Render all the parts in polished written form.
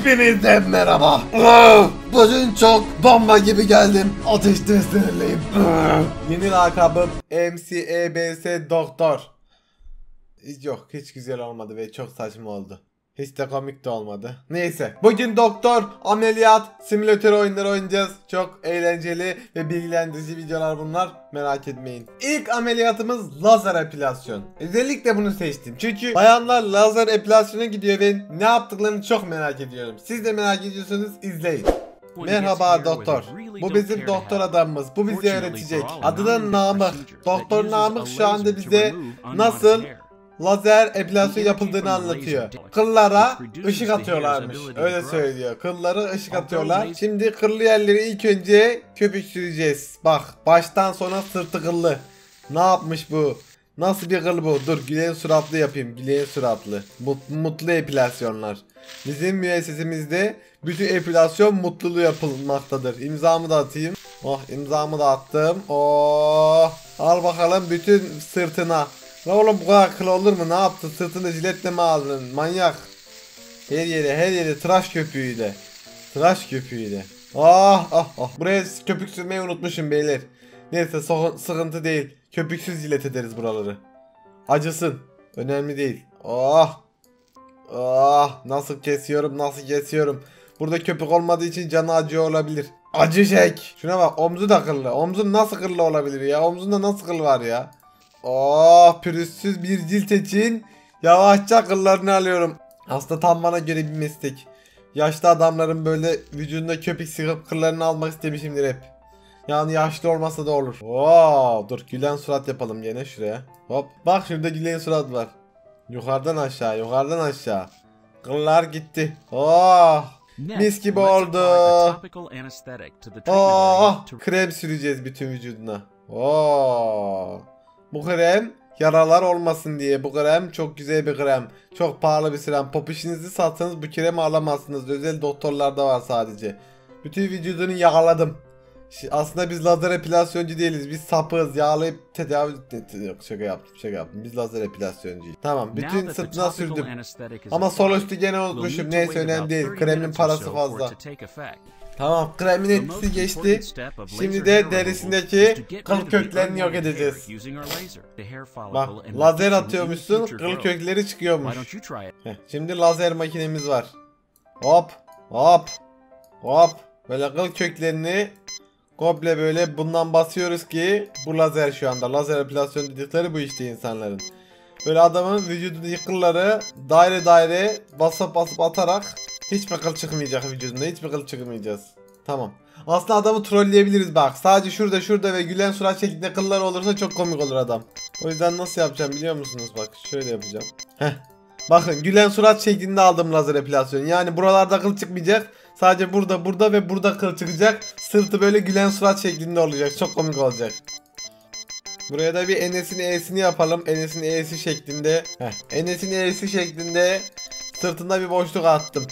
Hepinizden merhaba. Bugün çok bomba gibi geldim. Ateşte sinirliyim. Yeni lakabım MCEBS Doktor. Yok, hiç güzel olmadı ve çok saçma oldu. Hiç de komik de olmadı. Neyse. Bugün doktor, ameliyat, simülatör oyunları oynayacağız. Çok eğlenceli ve bilgilendirici videolar bunlar. Merak etmeyin. İlk ameliyatımız lazer epilasyon. Özellikle bunu seçtim. Çünkü bayanlar lazer epilasyona gidiyor ve ne yaptıklarını çok merak ediyorum. Siz de merak ediyorsanız izleyin. Merhaba doktor. Bu bizim doktor adamımız. Bu bizi öğretecek. Adı da Namık. Doktor Namık şu anda bize nasıl lazer epilasyon yapıldığını anlatıyor. Kıllara ışık atıyorlarmış. Öyle söylüyor. Kıllara ışık atıyorlar. Şimdi kıllı yerleri ilk önce köpük süreceğiz. Bak, baştan sona sırtı kıllı. Ne yapmış bu? Nasıl bir kıl bu? Dur, gülen suratlı yapayım. Gülen suratlı. Mutlu epilasyonlar. Bizim müessesemizde bütün epilasyon mutluluğu yapılmaktadır. İmzamı da atayım. Oh, imzamı da attım. Oh. Al bakalım bütün sırtına. La oğlum, bu kadar kıl olur mu? Ne yaptın? Sırtını jiletle mi aldın? Manyak. Her yere tıraş köpüğüyle. Tıraş köpüğüyle. Buraya köpük sürmeyi unutmuşum beyler. Neyse, sıkıntı değil. Köpüksüz jilet ederiz buraları. Acısın. Önemli değil. Nasıl kesiyorum. Burada köpük olmadığı için canı acıyor olabilir. Acı çek. Şuna bak, omzu da kıllı. Omzun nasıl kıllı olabilir ya? Omzunda nasıl kıl var ya? Pürüzsüz bir cilt için yavaşça kıllarını alıyorum. Aslında tam bana göre bir meslek. Yaşlı adamların böyle vücudunda köpük sıkıp kıllarını almak istemişimdir hep. Yani yaşlı olmasa da olur. Dur, gülen surat yapalım gene şuraya. Hop, bak şurada gülen surat var. Yukarıdan aşağı. Kıllar gitti. Mis gibi oldu. Krem süreceğiz bütün vücuduna. Bu krem yaralar olmasın diye. Bu krem çok güzel bir krem. Çok pahalı bir krem. Pop işinizi satsanız bu kremi alamazsınız. Özel doktorlarda var sadece. Bütün vücudunu yağladım. Aslında biz lazer epilasyoncu değiliz. Biz sapığız. Yağlayıp tedavi... Yok, şaka yaptım. Biz lazer epilasyoncuyuz. Tamam. Bütün sırtına sürdüm. Ama sol üstü gene unutmuşum. Neyse, önemli değil. Kremin parası fazla. Tamam, kremin etkisi geçti. Şimdi de derisindeki kıl köklerini yok edeceğiz. Bak, lazer atıyormuşsun, kıl kökleri çıkıyormuş. Şimdi lazer makinemiz var. Hop. Böyle kıl köklerini komple böyle bundan basıyoruz ki bu lazer şu anda. Lazer epilasyon dedikleri bu işte insanların. Böyle adamın vücudundaki kılları daire basıp atarak hiçbir kıl çıkmayacak vücudunda. Hiçbir kıl çıkmayacağız. Tamam. Aslında adamı trolleyebiliriz bak. Sadece şurada ve gülen surat şeklinde kıllar olursa çok komik olur adam. O yüzden nasıl yapacağım biliyor musunuz? Bak, şöyle yapacağım. Bakın, gülen surat şeklinde aldım lazer epilasyonu. Yani buralarda kıl çıkmayacak. Sadece burada ve burada kıl çıkacak. Sırtı böyle gülen surat şeklinde olacak. Çok komik olacak. Buraya da bir Enes'in E'sini yapalım. Enes'in E'si şeklinde. Enes'in E'si şeklinde sırtında bir boşluk attım.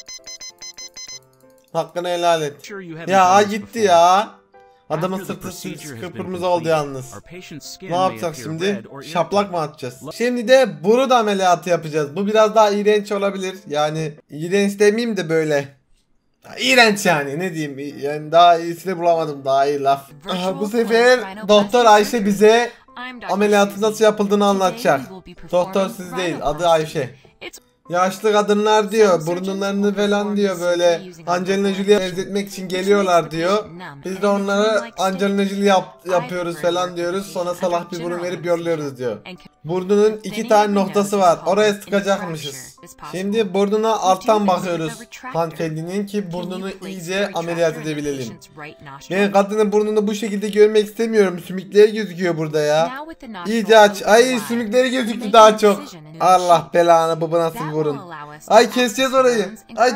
Hakkını helal et. Ya gitti ya. Adamın sırtı kıpkırmızı oldu yalnız. Ne yapacağız şimdi? Şaplak mı atacağız? Şimdi de burun ameliyatı yapacağız. Bu biraz daha iğrenç olabilir. Yani iğrenç demeyeyim de böyle. İğrenç yani, ne diyeyim, yani daha iyisini bulamadım, daha iyi laf. Bu sefer Doktor Ayşe bize ameliyatın nasıl yapıldığını anlatacak. Doktor siz değil, adı Ayşe. Yaşlı kadınlar diyor, burunlarını falan diyor böyle Angelina Jolie'ye benzetmek için geliyorlar diyor. Biz de onlara Angelina Jolie yapıyoruz falan diyoruz. Sonra salak bir burun verip yolluyoruz diyor. Burnunun 2 tane noktası var. Oraya sıkacakmışız. Şimdi burnuna alttan bakıyoruz hanımefendinin ki burnunu iyice ameliyat edebilelim. Ben kadının burnunu bu şekilde görmek istemiyorum. Sümükleri gözüküyor burada ya. İyice aç. Ay, sümükleri gözüktü daha çok. Allah belanı, bu nasıl bir burun. Ay, keseceğiz orayı.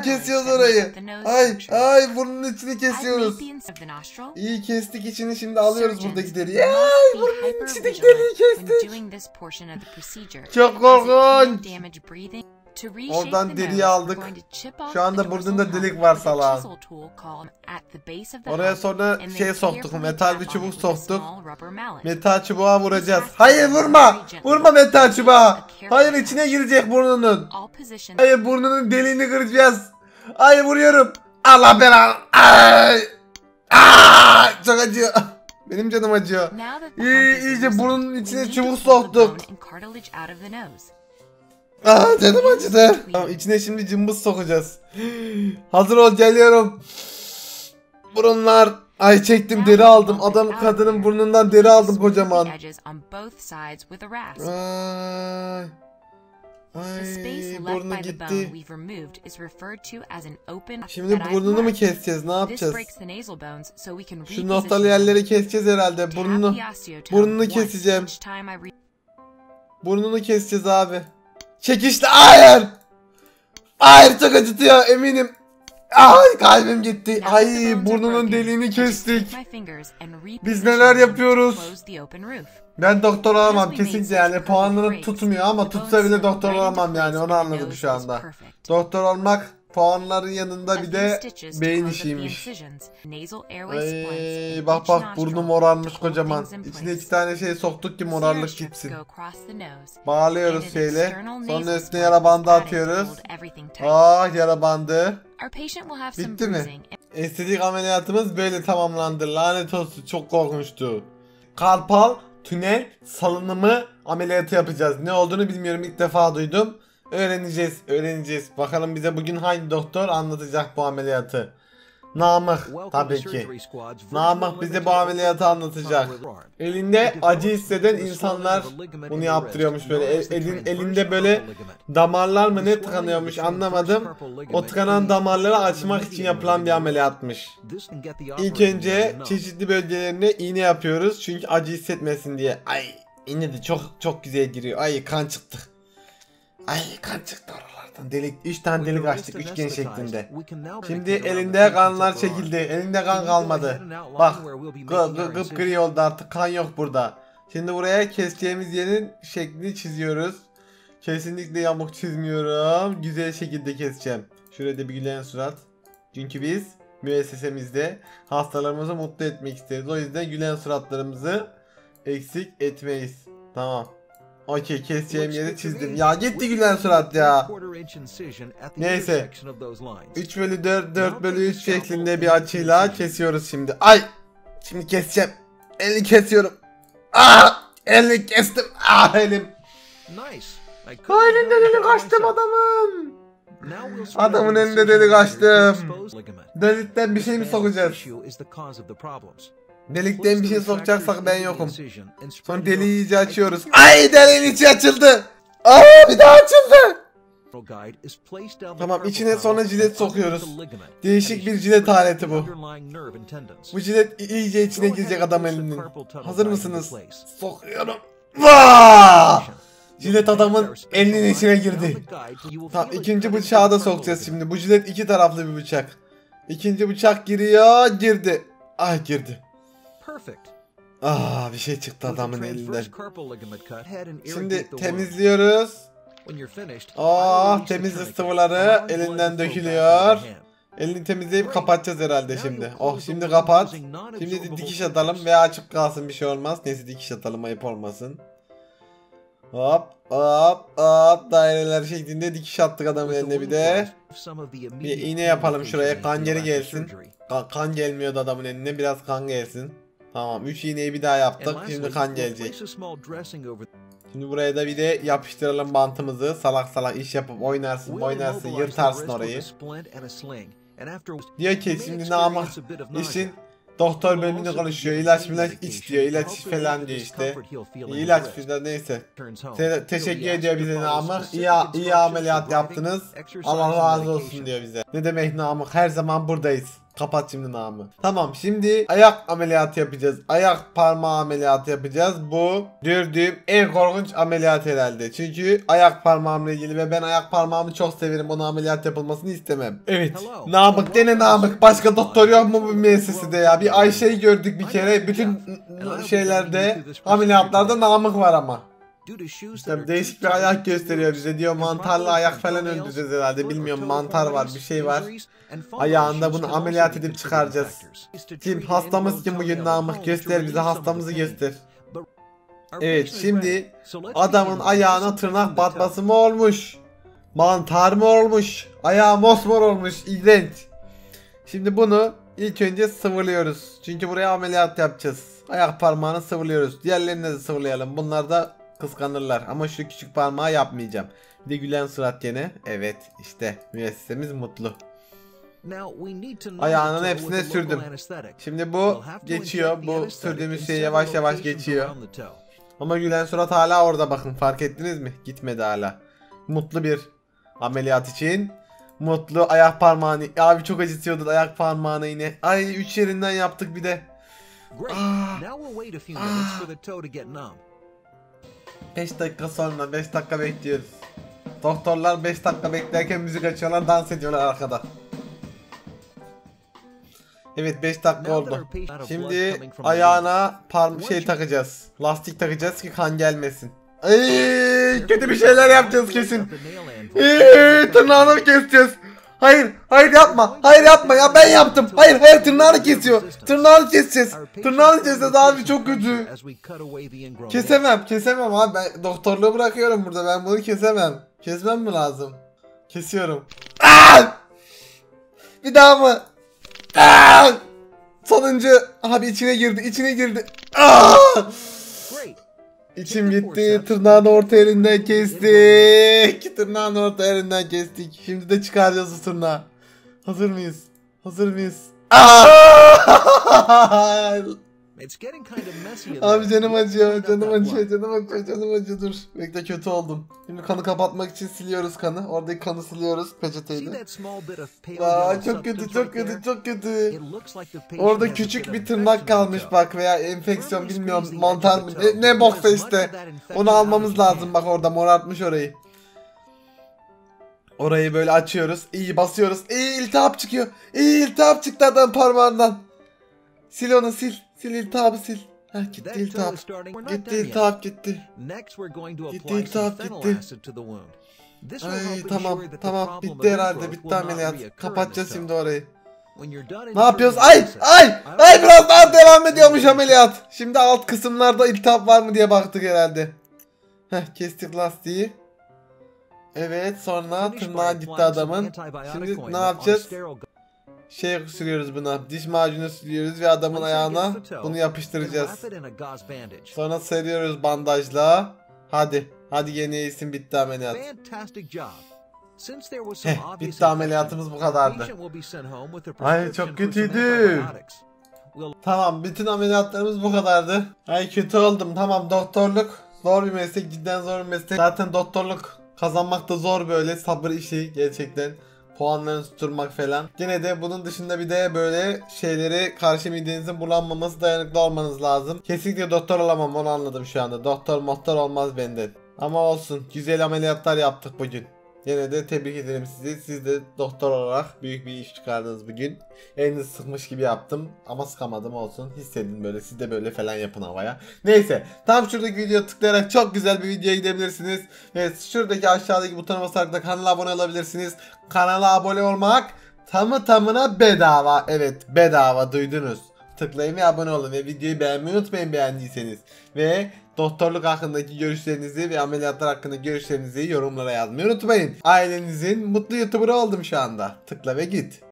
Ay, burnun içini kesiyoruz. İyi kestik içini, şimdi alıyoruz buradaki deriyi. Ay, burnun içindeki deriyi kestik. Çok korkunç. Oradan deriyi aldık. Şu anda burnunda delik var salağın. Oraya sonra soktuk. Metal bir çubuk soktuk. Metal çubuğa vuracağız. Hayır, vurma. Vurma metal çubuğa. Hayır, içine girecek burnunun. Hayır, burnunun deliğini kıracağız. Ay vuruyorum. Allah belanı. Ay. Aa, çok acıyor. Benim canım acıyor. İyice burnunun içine çubuk soktuk. Aa, canım acıdı. Tamam, içine şimdi cımbız sokacağız. Hazır ol, geliyorum. Burunlar. Ay çektim, deri aldım. Kadının burnundan deri aldım kocaman. Ay burnu gitti. Şimdi burnunu mu keseceğiz? Ne yapacağız? Şu noktalı yerleri keseceğiz herhalde. Burnunu keseceğim. Burnunu keseceğiz abi. Çekişle. Hayır. Hayır, çok acıtıyor eminim. Ay kalbim gitti. Ay burnunun deliğini kestik. Biz neler yapıyoruz? Ben doktor olamam kesinlikle, yani puanlarım tutmuyor ama tutsa bile doktor olamam, yani onu anladım şu anda. Doktor olmak puanların yanında bir de beyin işiymiş. Ay, bak burnum morarmış kocaman. İçine 2 tane şey soktuk ki morarlık gitsin. Bağlıyoruz şeyle. Sonra üstüne yara bandı atıyoruz. Ah, yara bandı. Bitti mi? Estetik ameliyatımız böyle tamamlandı. Lanet olsun, çok korkunçtu. Karpal tünel salınımı ameliyatı yapacağız. Ne olduğunu bilmiyorum, ilk defa duydum. Öğreneceğiz. Bakalım bize bugün hangi doktor anlatacak bu ameliyatı. Namık tabii ki. Namık bize bu ameliyatı anlatacak. Elinde acı hisseden insanlar bunu yaptırıyormuş böyle. Elinde böyle damarlar mı ne tıkanıyormuş anlamadım. O tıkanan damarları açmak için yapılan bir ameliyatmış. İlk önce çeşitli bölgelerine iğne yapıyoruz çünkü acı hissetmesin diye. Ay iğne de çok güzel giriyor. Ay kan çıktı. Ay kan çıktı oralardan. Delik, 3 tane delik açtık üçgen şeklinde. Şimdi elinde kanlar çekildi. Elinde kan kalmadı. Bak gri oldu artık, kan yok burada. Şimdi buraya keseceğimiz yerin şeklini çiziyoruz. Kesinlikle yamuk çizmiyorum. Güzel şekilde keseceğim. Şurada bir gülen surat. Çünkü biz müessesemizde hastalarımızı mutlu etmek isteriz. O yüzden gülen suratlarımızı eksik etmeyiz. Tamam. Okey, keseceğim yeri çizdim. Ya gitti gülen surat ya. Neyse. 3/4, 4/3 şeklinde bir açıyla kesiyoruz şimdi. Ay! Şimdi keseceğim. Elini kesiyorum. Elini kestim. Elim. Elinde delik açtım adamın. Adamın elinde delik açtım. Delikten bir şey mi sokacağız? Delikten bir şey sokacaksak ben yokum. Sonra deliği iyice açıyoruz. Ay, deliğin içi açıldı. Bir daha açıldı. Tamam, içine sonra jilet sokuyoruz. Değişik bir jilet aleti bu. Bu jilet iyice içine girecek adam elinin. Hazır mısınız? Sokuyorum. Jilet adamın elinin içine girdi. Tamam, ikinci bıçağı da sokacağız şimdi. Bu jilet 2 taraflı bir bıçak. İkinci bıçak giriyor, girdi. Girdi. Bir şey çıktı adamın elinden. Şimdi temizliyoruz. Temizlik sıvıları elinden dökülüyor. Elini temizleyip kapatacağız herhalde şimdi. Şimdi kapat. Şimdi de dikiş atalım veya açık kalsın, bir şey olmaz. Neyse dikiş atalım, ayıp olmasın. Hop daireler şeklinde dikiş attık adamın eline bir de. Bir iğne yapalım şuraya, kan geri gelsin. Kan gelmiyordu adamın eline, biraz kan gelsin. Tamam, 3 iğneyi bir daha yaptık. Şimdi kan gelecek. Şimdi buraya da bir de yapıştıralım bantımızı. Salak iş yapıp oynarsın yırtarsın orayı. Diyor ki şimdi Namık işin doktor bölümünde konuşuyor. İlaç iç diyor. İlaç falan diyor işte. İlaç falan neyse. Teşekkür ediyor bize Namık. İyi ameliyat yaptınız. Allah razı olsun diyor bize. Ne demek Namık, her zaman buradayız. Kapat şimdi Namık. Tamam, şimdi ayak ameliyatı yapacağız. Ayak parmağı ameliyatı yapacağız. Bu gördüğüm en korkunç ameliyat herhalde. Çünkü ayak parmağımla ilgili ve ben ayak parmağımı çok severim. Ona ameliyat yapılmasını istemem. Evet. Namık dene Namık. Başka doktor yok mu bu müessesede ya? Bir Ayşe'yi gördük bir kere. Bütün şeylerde, ameliyatlarda Namık var ama. İşte değişik bir ayak gösteriyor bize, diyor mantarlı ayak falan öldüreceğiz herhalde, bilmiyorum, mantar var, bir şey var ayağında, bunu ameliyat edip çıkaracağız. Kim hastamız, kim bugün Namık, göster bize hastamızı, göster. Evet, şimdi adamın ayağına tırnak batması mı olmuş? Mantar mı olmuş? Ayağı mosmor olmuş. İğrenç. Şimdi bunu ilk önce sıvılıyoruz. Çünkü buraya ameliyat yapacağız. Ayak parmağını sıvılıyoruz. Diğerlerini de sıvılayalım. Bunlar da kıskanırlar. Ama şu küçük parmağı yapmayacağım. Bir de gülen surat gene. Evet işte müessesemiz mutlu. Ayağının hepsine sürdüm. Şimdi bu geçiyor. Bu sürdüğümüz şey yavaş yavaş geçiyor. Ama gülen surat hala orada, bakın fark ettiniz mi? Gitmedi hala. Mutlu bir ameliyat için. Mutlu ayak parmağını. Abi çok acıtıyordu ayak parmağını yine. Ay 3 yerinden yaptık bir de. 5 dakika sonra 5 dakika bekliyoruz. Doktorlar 5 dakika beklerken müzik açıyorlar, dans ediyorlar arkada. Evet 5 dakika oldu. Şimdi ayağına şey takacağız. Lastik takacağız ki kan gelmesin. Kötü bir şeyler yapacağız kesin. Tırnağını keseceğiz. Hayır, hayır yapma. Hayır yapma ya, ben yaptım. Hayır, hayır, tırnağını kesiyor. Tırnağını keseceğiz. Tırnağını keseceğiz abi, çok kötü. Kesemem abi, ben doktorluğu bırakıyorum burada. Ben bunu kesemem. Kesmem mi lazım? Kesiyorum. Bir daha mı? Sonuncu. Abi içine girdi. İçim gitti. Tırnağını orta yerinden kestik. Şimdi de çıkaracağız o tırnağı. Hazır mıyız? Abi canım acıyor. Dur. Bekle, kötü oldum. Şimdi kanı kapatmak için siliyoruz kanı. Oradaki kanı siliyoruz peçeteyle. Çok kötü. Orada küçük bir tırnak kalmış bak, veya enfeksiyon bilmiyorum, mantar mı ne boksa işte. Onu almamız lazım, bak orada morartmış orayı. Orayı böyle açıyoruz. İyi basıyoruz. İltihap çıkıyor. İltihap çıktı adam parmağından. Sil onu, sil. Sil iltihabı, sil. Heh, gitti iltihap. Gitti. Ay tamam bitti herhalde, bitti ameliyat. Kapatacağız şimdi orayı. Ne yapıyoruz? Ay biraz daha devam ediyormuş ameliyat. Şimdi alt kısımlarda iltihap var mı diye baktık herhalde. Heh, kestik lastiği. Evet, sonra tırnağa gitti adamın. Şimdi ne yapacağız? Şey sürüyoruz buna. Diş macunu sürüyoruz ve adamın ayağına bunu yapıştıracağız. Sonra seriyoruz bandajla. Hadi yeni iyisin, bitti ameliyat. Bitti ameliyatımız, bu kadardı. Ay çok kötüydü. Tamam, bütün ameliyatlarımız bu kadardı. Ay kötü oldum. Tamam, doktorluk zor bir meslek, cidden zor bir meslek. Zaten doktorluk kazanmak da zor, böyle sabır işi gerçekten. Puanlarını tutturmak falan. Gene de bunun dışında bir de böyle şeyleri, karşı midenizin bulanmaması, dayanıklı olmanız lazım. Kesinlikle doktor olamam, onu anladım şu anda. Doktor olmaz benden. Ama olsun, güzel ameliyatlar yaptık bugün. Yine de tebrik ederim sizi. Siz de doktor olarak büyük bir iş çıkardınız bugün. Elinizi sıkmış gibi yaptım ama sıkamadım, olsun. Hissedin böyle, siz de böyle falan yapın havaya. Neyse, tam şuradaki videoya tıklayarak çok güzel bir videoya gidebilirsiniz. Ve şuradaki aşağıdaki butona basarak da kanala abone olabilirsiniz. Kanala abone olmak tamına bedava. Evet, bedava, duydunuz. Tıklayın ve abone olun ve videoyu beğenmeyi unutmayın beğendiyseniz. Ve doktorluk hakkındaki görüşlerinizi ve ameliyatlar hakkındaki görüşlerinizi yorumlara yazmayı unutmayın. Ailenizin mutlu YouTuber'ı oldum şu anda. Tıkla ve git.